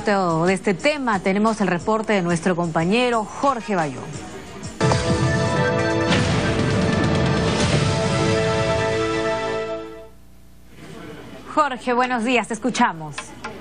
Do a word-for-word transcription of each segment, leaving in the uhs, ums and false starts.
De este tema tenemos el reporte de nuestro compañero Jorge Bayón. Jorge, buenos días, te escuchamos.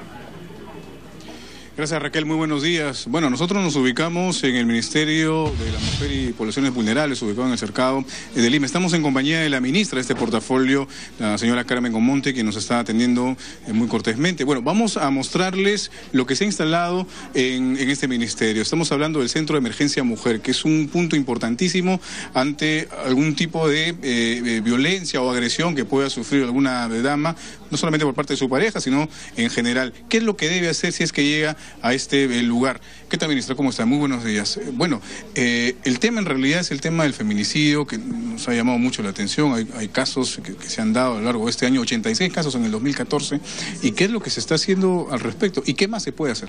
Gracias, Raquel, muy buenos días. Bueno, nosotros nos ubicamos en el Ministerio de la Mujer y Poblaciones Vulnerables, ubicado en el cercado de Lima. Estamos en compañía de la ministra de este portafolio, la señora Carmen Gomonte, quien nos está atendiendo muy cortésmente. Bueno, vamos a mostrarles lo que se ha instalado en, en este ministerio. Estamos hablando del Centro de Emergencia Mujer, que es un punto importantísimo ante algún tipo de eh, violencia o agresión que pueda sufrir alguna dama, no solamente por parte de su pareja, sino en general. ¿Qué es lo que debe hacer si es que llega a este eh, lugar? ¿Qué tal, ministra? ¿Cómo está? Muy buenos días. Eh, bueno, eh, el tema en realidad es el tema del feminicidio, que nos ha llamado mucho la atención. Hay, hay casos que, que se han dado a lo largo de este año, ochenta y seis casos en el dos mil catorce. ¿Y qué es lo que se está haciendo al respecto? ¿Y qué más se puede hacer?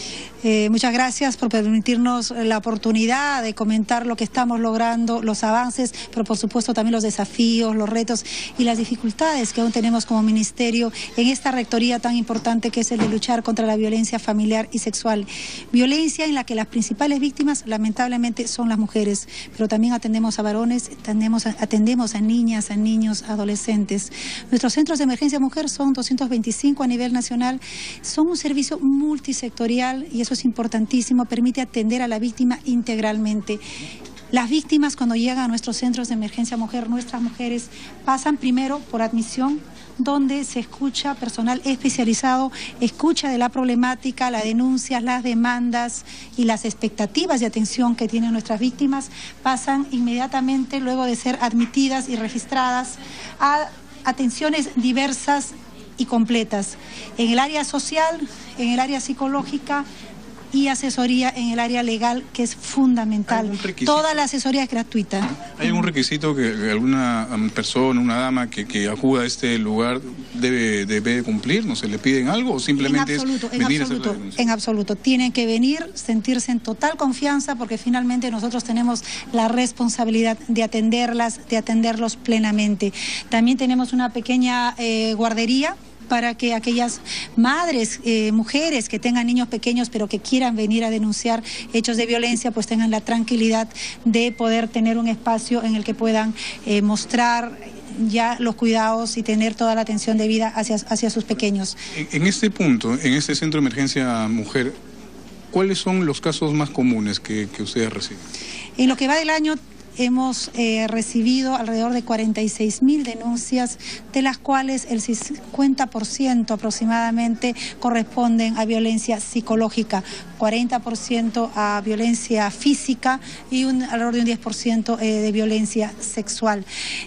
Eh, muchas gracias por permitirnos la oportunidad de comentar lo que estamos logrando, los avances, pero por supuesto también los desafíos, los retos y las dificultades que aún tenemos como ministerio en esta rectoría tan importante que es el de luchar contra la violencia familiar y sexual. Violencia en la que las principales víctimas lamentablemente son las mujeres, pero también atendemos a varones, atendemos a, atendemos a niñas, a niños, adolescentes. Nuestros centros de emergencia mujer son doscientos veinticinco a nivel nacional, son un servicio multisectorial y eso es importantísimo, permite atender a la víctima integralmente. Las víctimas cuando llegan a nuestros centros de emergencia mujer, nuestras mujeres, pasan primero por admisión, donde se escucha personal especializado, escucha de la problemática, las denuncias, las demandas y las expectativas de atención que tienen nuestras víctimas, pasan inmediatamente, luego de ser admitidas y registradas, a atenciones diversas y completas, en el área social, en el área psicológica y asesoría en el área legal, que es fundamental. Toda la asesoría es gratuita. ¿Hay algún requisito que alguna persona, una dama que, que acuda a este lugar debe, debe cumplir? ¿No se le piden algo o simplemente en absoluto, es venir en absoluto, a hacer la denuncia? En absoluto. Tienen que venir, sentirse en total confianza, porque finalmente nosotros tenemos la responsabilidad de atenderlas, de atenderlos plenamente. También tenemos una pequeña eh, guardería para que aquellas madres, eh, mujeres que tengan niños pequeños pero que quieran venir a denunciar hechos de violencia, pues tengan la tranquilidad de poder tener un espacio en el que puedan eh, mostrar ya los cuidados y tener toda la atención debida hacia, hacia sus pequeños. En, en este punto, en este centro de emergencia mujer, ¿cuáles son los casos más comunes que, que ustedes reciben? En lo que va del año hemos eh, recibido alrededor de cuarenta y seis mil denuncias, de las cuales el cincuenta por ciento aproximadamente corresponden a violencia psicológica, cuarenta por ciento a violencia física y un, alrededor de un diez por ciento eh, de violencia sexual.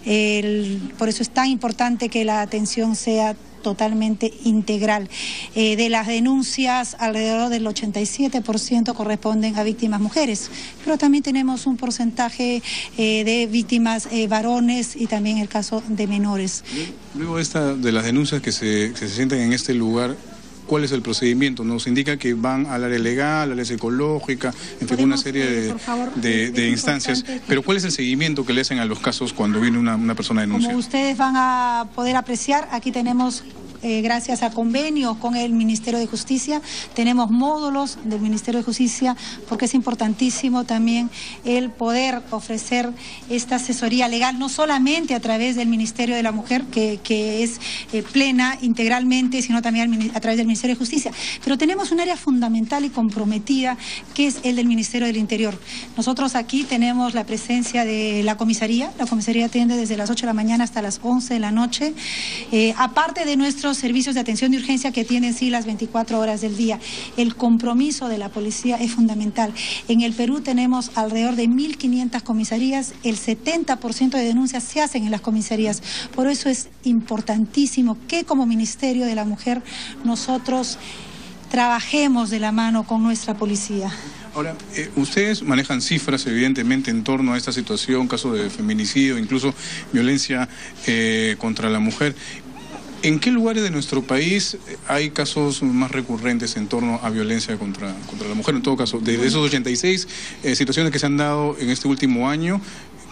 El, por eso es tan importante que la atención sea totalmente integral. Eh, de las denuncias, alrededor del ochenta y siete por ciento corresponden a víctimas mujeres, pero también tenemos un porcentaje eh, de víctimas eh, varones y también el caso de menores. Luego esta, de las denuncias que se, que se sienten en este lugar, ¿cuál es el procedimiento? Nos indica que van al área legal, al área psicológica, en fin, una serie de, eh, favor, de, de instancias. Que... Pero ¿cuál es el seguimiento que le hacen a los casos cuando viene una, una persona a denunciar? Como ustedes van a poder apreciar, aquí tenemos... Eh, gracias a convenios con el Ministerio de Justicia, tenemos módulos del Ministerio de Justicia, porque es importantísimo también el poder ofrecer esta asesoría legal, no solamente a través del Ministerio de la Mujer, que, que es eh, plena, integralmente, sino también a través del Ministerio de Justicia. Pero tenemos un área fundamental y comprometida, que es el del Ministerio del Interior. Nosotros aquí tenemos la presencia de la comisaría, la comisaría atiende desde las ocho de la mañana hasta las once de la noche, eh, aparte de nuestros servicios de atención de urgencia que tienen sí las veinticuatro horas del día. El compromiso de la policía es fundamental. En el Perú tenemos alrededor de mil quinientas comisarías, el setenta por ciento de denuncias se hacen en las comisarías. Por eso es importantísimo que como Ministerio de la Mujer nosotros trabajemos de la mano con nuestra policía. Ahora, eh, ustedes manejan cifras evidentemente en torno a esta situación, caso de feminicidio, incluso violencia eh, contra la mujer. ¿En qué lugares de nuestro país hay casos más recurrentes en torno a violencia contra, contra la mujer? En todo caso, de esos ochenta y seis eh, situaciones que se han dado en este último año,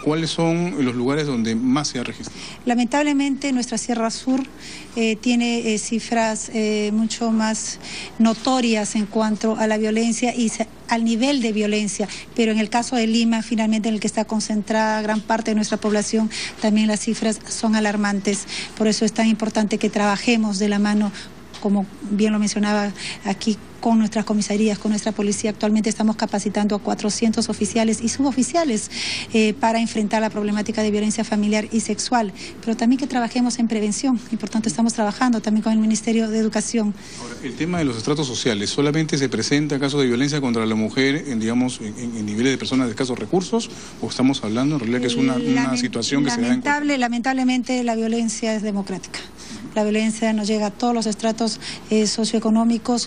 ¿cuáles son los lugares donde más se ha registrado? Lamentablemente nuestra Sierra Sur eh, tiene eh, cifras eh, mucho más notorias en cuanto a la violencia y se, al nivel de violencia, pero en el caso de Lima, finalmente en el que está concentrada gran parte de nuestra población, también las cifras son alarmantes. Por eso es tan importante que trabajemos de la mano, como bien lo mencionaba aquí, con nuestras comisarías, con nuestra policía. Actualmente estamos capacitando a cuatrocientos oficiales y suboficiales eh, para enfrentar la problemática de violencia familiar y sexual, pero también que trabajemos en prevención y por tanto estamos trabajando también con el Ministerio de Educación. Ahora, el tema de los estratos sociales, ¿solamente se presenta casos de violencia contra la mujer en, digamos, en, en niveles de personas de escasos recursos, o estamos hablando en realidad que es una, una Lament situación que lamentable, se da en... Lamentablemente la violencia es democrática. La violencia nos llega a todos los estratos eh, socioeconómicos.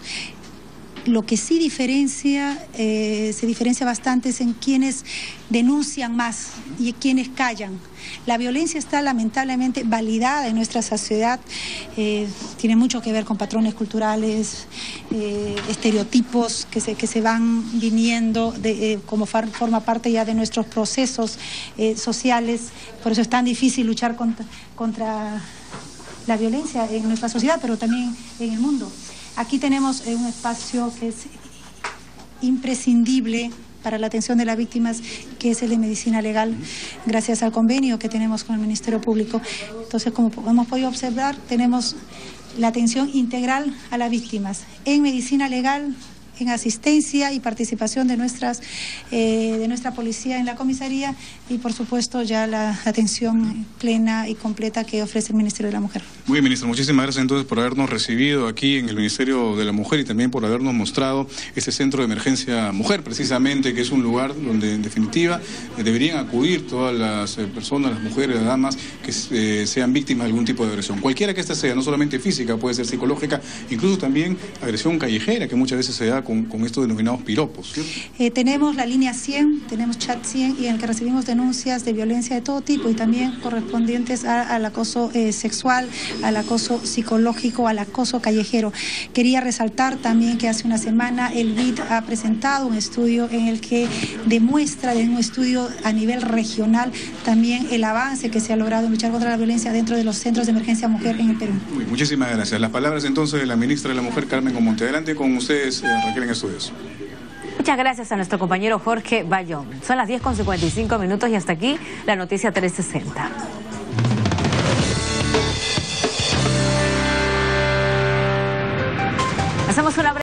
Lo que sí diferencia, eh, se diferencia bastante es en quienes denuncian más y quienes callan. La violencia está lamentablemente validada en nuestra sociedad, eh, tiene mucho que ver con patrones culturales, eh, estereotipos que se, que se van viniendo de, eh, como far, forma parte ya de nuestros procesos eh, sociales. Por eso es tan difícil luchar contra, contra la violencia en nuestra sociedad, pero también en el mundo. Aquí tenemos un espacio que es imprescindible para la atención de las víctimas, que es el de medicina legal, gracias al convenio que tenemos con el Ministerio Público. Entonces, como hemos podido observar, tenemos la atención integral a las víctimas en medicina legal, en asistencia y participación de nuestras eh, de nuestra policía en la comisaría y por supuesto ya la atención plena y completa que ofrece el Ministerio de la Mujer. Muy bien, ministro, muchísimas gracias entonces por habernos recibido aquí en el Ministerio de la Mujer y también por habernos mostrado este centro de emergencia mujer, precisamente, que es un lugar donde en definitiva eh, deberían acudir todas las eh, personas, las mujeres, las damas que eh, sean víctimas de algún tipo de agresión, cualquiera que ésta sea, no solamente física, puede ser psicológica, incluso también agresión callejera que muchas veces se da Con, con estos denominados piropos, ¿cierto? Eh, tenemos la línea cien, tenemos chat cien, y en el que recibimos denuncias de violencia de todo tipo y también correspondientes a, al acoso eh, sexual, al acoso psicológico, al acoso callejero. Quería resaltar también que hace una semana el B I D ha presentado un estudio en el que demuestra, de un estudio a nivel regional, también el avance que se ha logrado en luchar contra la violencia dentro de los centros de emergencia mujer en el Perú. Muy, muchísimas gracias. Las palabras entonces de la ministra de la Mujer, Carmen Gomonte. Adelante con ustedes, eh, Raquel, en estudios. Muchas gracias a nuestro compañero Jorge Bayón. Son las diez con cincuenta y cinco minutos y hasta aquí la noticia trescientos sesenta. Hacemos una breve